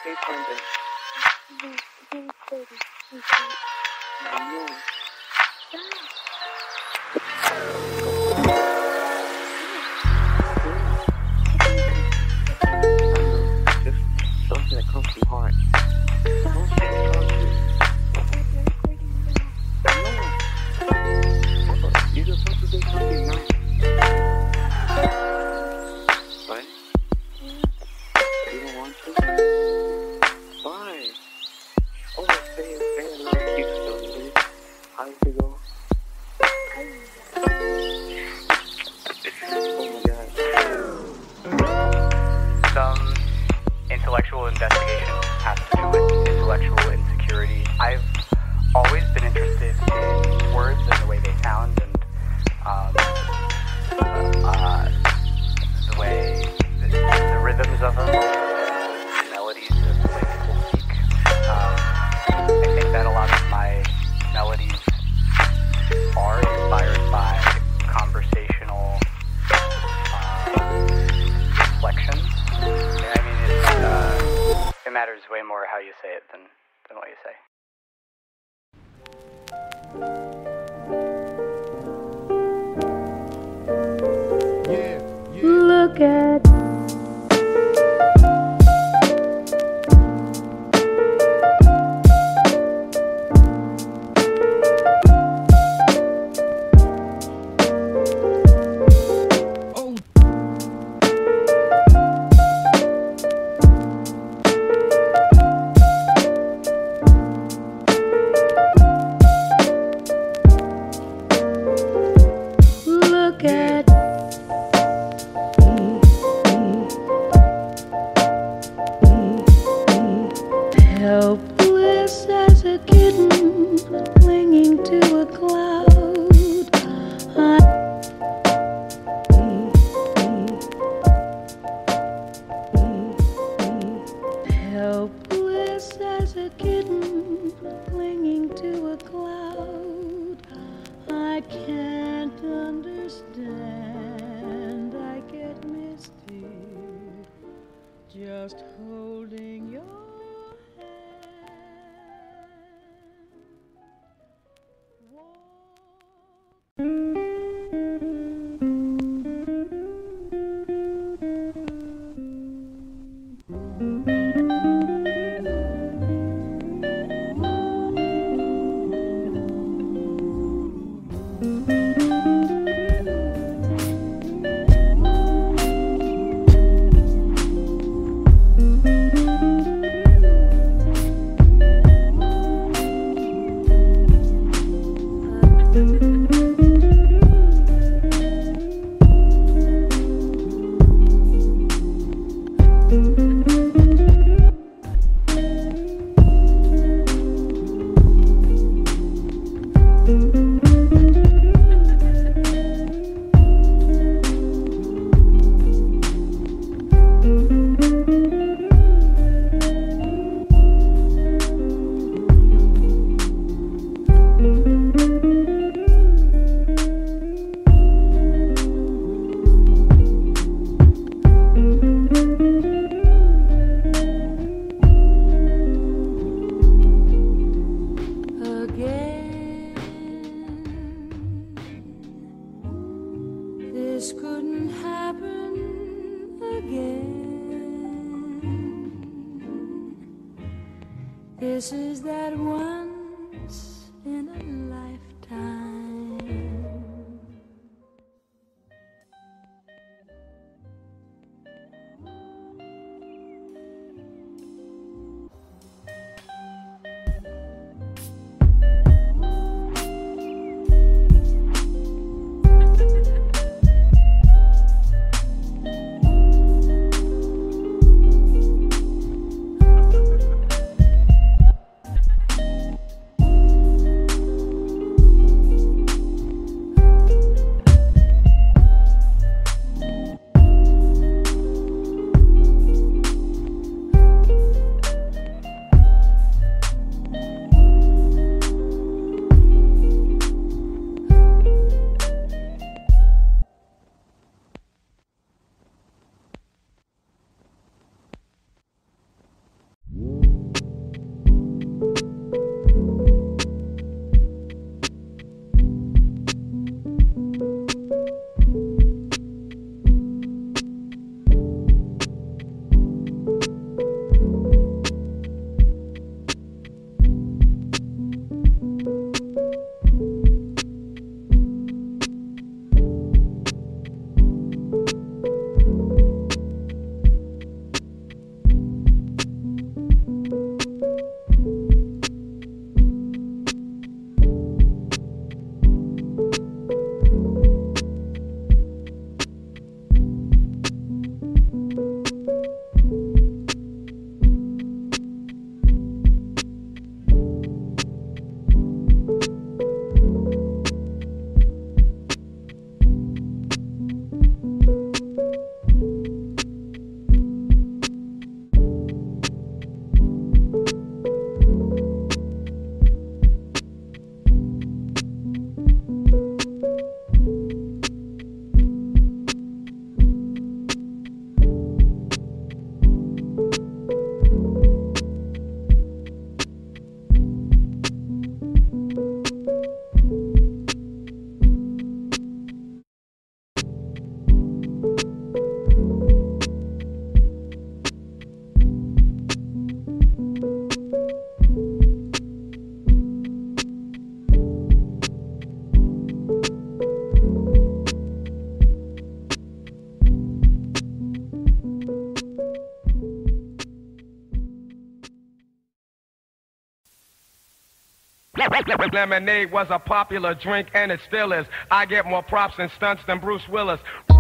Hey, Brandon. I know. Just something that comes from heart. Don't say it's positive. No. You're supposed to say something nice. What? You don't want to? Why? Oh, say a little cute story. How does it go? Some intellectual investigation has to do with intellectual insecurity. I've always been interested in words and the way they sound and the way the rhythms of them, the melodies of the way people speak. I think that a lot of my melodies are inspired by conversational inflections. I mean, it matters way more how you say it than what you say. Look at helpless as a kitten clinging to a cloud. Helpless as a kitten clinging to a cloud. I can't understand. I get misty just holding your this couldn't happen again. This is that once in a lifetime. Lemonade was a popular drink and it still is. I get more props and stunts than Bruce Willis.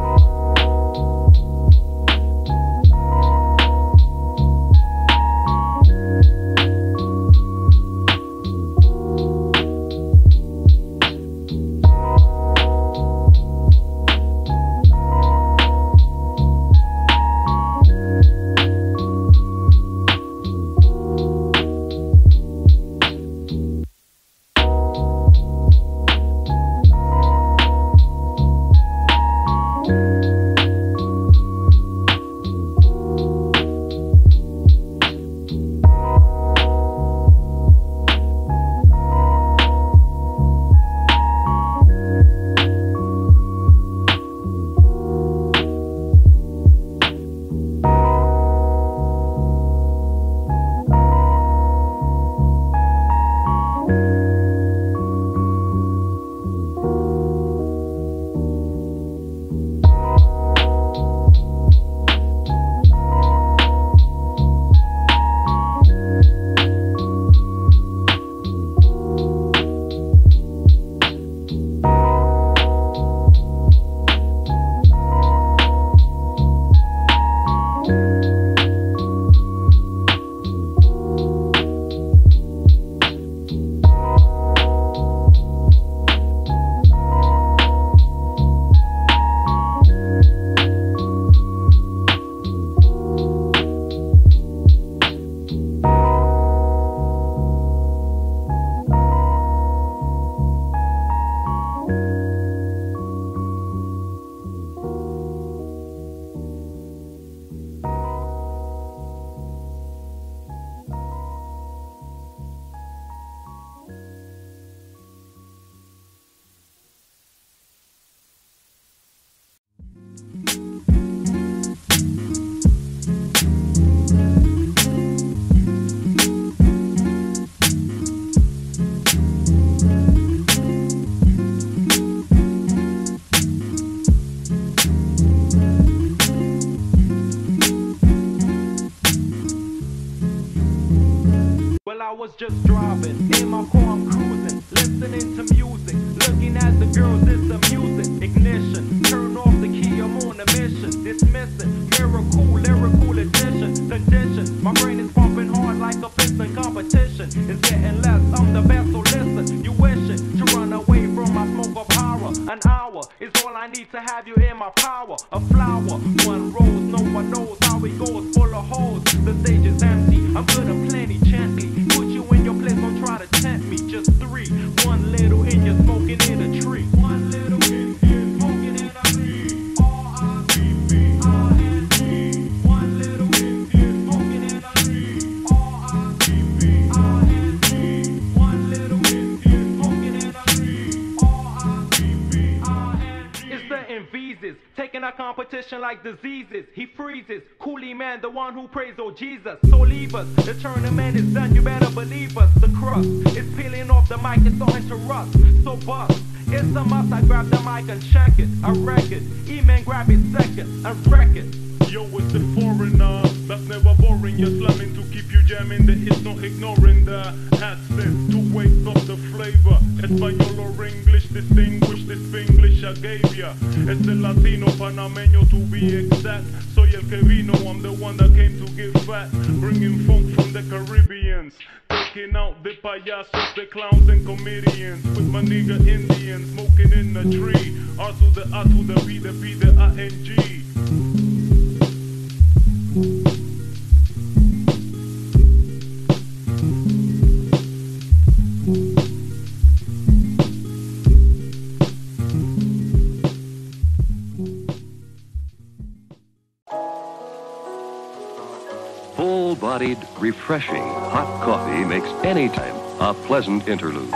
I was just driving, in my car I'm cruising, listening to music, looking at the girls, it's amusing. Ignition, turn off the key, I'm on a mission, dismissing, miracle, lyrical addition, condition, my brain is pumping hard like a piston competition, it's getting less, I'm the best, so listen, you wishing to run away from my smoke of horror, an hour is all I need to have you in my power, a flower, one rose, no one knows how it goes, full of holes, the stage is empty, I'm good and plenty, gently, put you in your place, don't try to tempt me, just three, one little in you smoking in a tree, one little in you smoking in a tree, R-I-V-V-I-N-G, one little in you smoking in a tree, R-I-V-V-I-N-G, one little in you smoking in a tree, R-I-V-V-I-N-G. It's the Invises, taking our competition like diseases, he freezes, Coolie Man, the one who prays, oh Jesus, so leave us, the tournament is done, you better believe us, the crust is peeling off the mic, it's starting to rust, so bust, it's a must, I grab the mic and check it, I wreck it, E-Man grab it second, and wreck it. Yo, it's the foreigner, that's never boring, you're slamming to keep you jamming, the hits not ignoring the accent, to wake up the flavor, Espanol or English, distinguish this English I gave ya, it's the Latino, Panameño to be exact, soy el que vino, I'm the one that came to get fat, bringing funk from the Caribbeans, taking out the payasos, the clowns and comedians, with my nigga Indians, smoking in the tree, R to the A to the B, the P, the I-N-G. Full-bodied, refreshing hot coffee makes any time a pleasant interlude.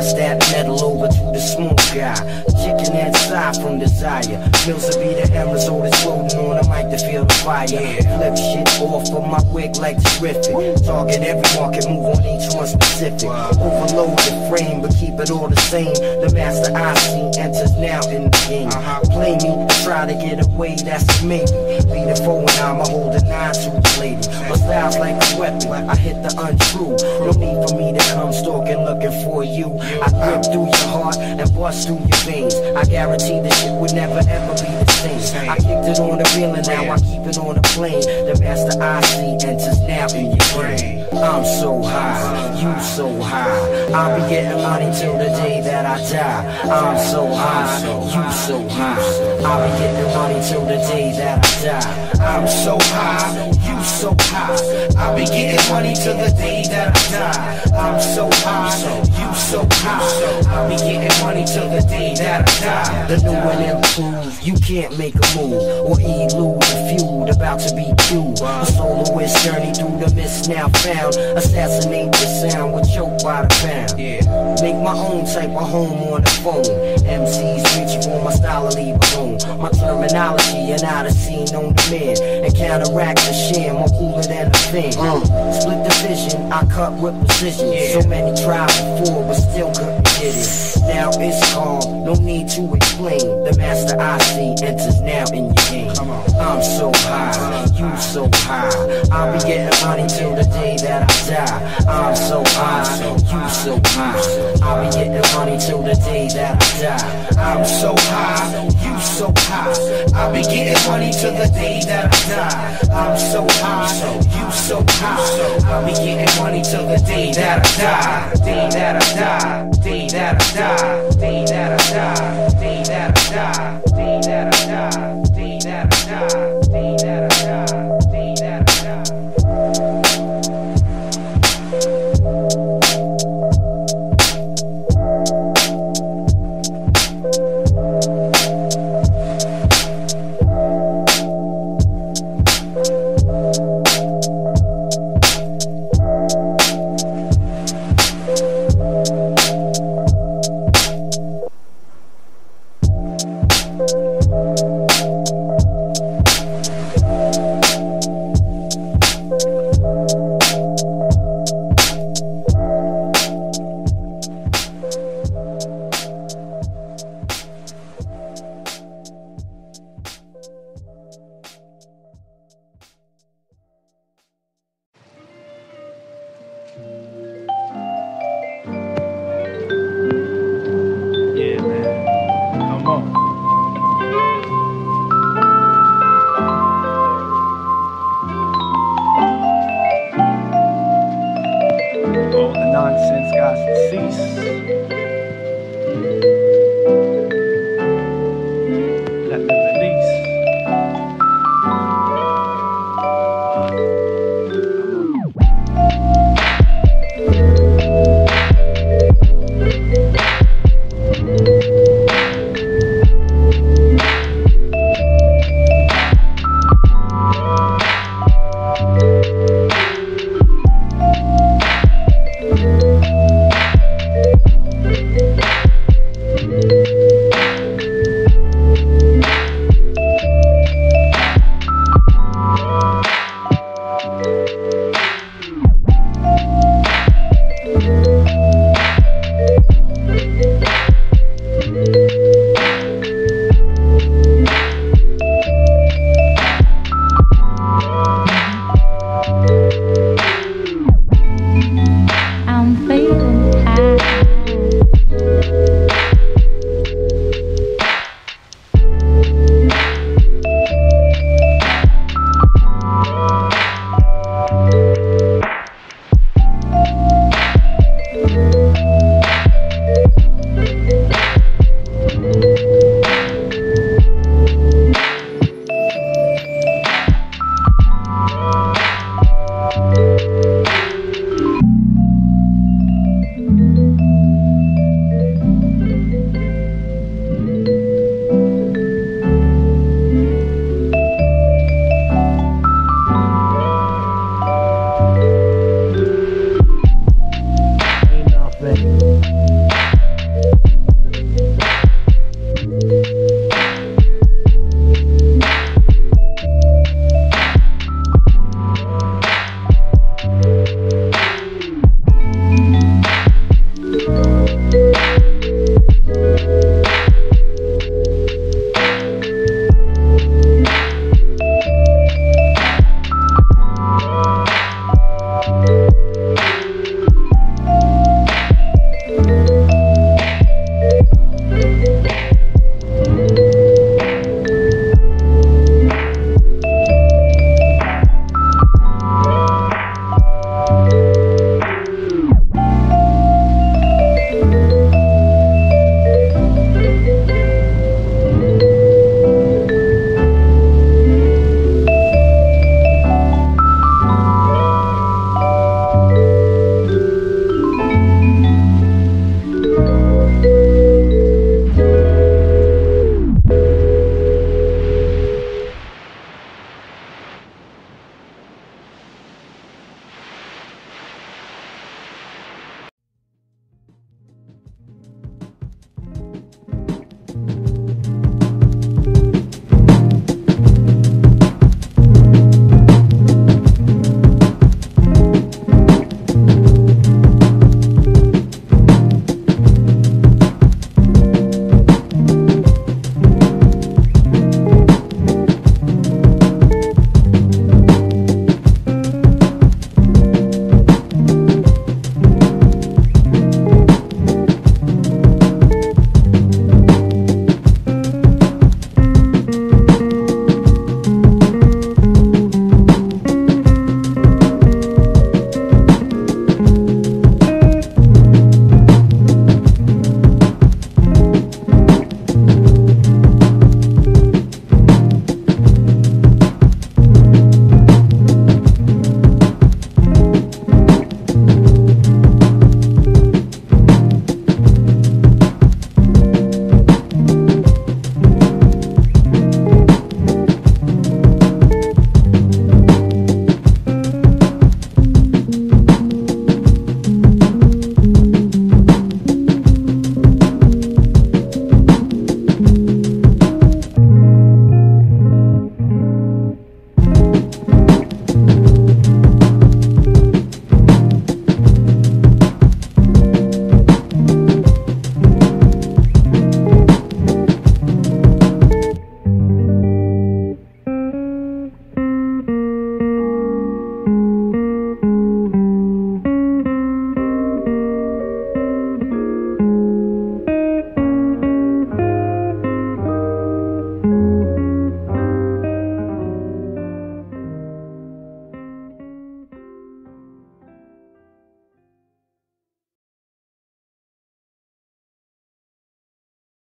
pass that metal over to the smooth guy. Chicken that side from desire. Feels to be the hammers always floating on the mic to feel the fire. Flip shit off of my wig like terrific. Target every market, move on each one specific. Overload the frame, but keep it all the same. The master I see enters now in the game. Play me, try to get away, that's a maybe. Be the foe and I'ma hold a 9-2 lady. My style's like a weapon, I hit the untrue. No need for me to come stalking looking for you. I grip through your heart and bust through your veins. I guarantee this shit would never ever be the same. I kicked it on the reel and now I keep it on the plane. The master I see enters now in your brain. I'm so high, you so high. I'll be getting money till the day that I die. I'm so high, you so high. I'll be getting money till the day that I die. I'm so high, you so high. I'll be getting money till the day that I die. I'm so high, you so high. I'll be getting money till the day that I die. The new and improved, you can't make a move or elude the feud about to be cued. A soloist journey through the mist now found. Assassinate the sound with choke by the pound. Make my own type of home on the phone. MCs reach for my style and leave alone. My terminology and out of scene on the man. And counteract the sham, I'm cooler than a fan. Split the vision, I cut with precision. So many tried before, but still couldn't get it. Now it's calm, no need to explain. The master I see enters now in your game. I'm so high, you so high. I'll be getting money till the day that I die. I'm so high, you so high. I'll be getting money till the day that I die. I'm so high, you so high. I'll be getting money till the day that I die. I'm so high, you so high. I'll be getting money till the day that I die. Day that I die, day that I die, day that I die, day that I die, day that I die, day that I die, day that I die, day that I die. Let the